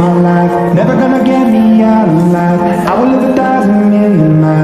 my life, never gonna get me out alive. I will live 1,000 million miles.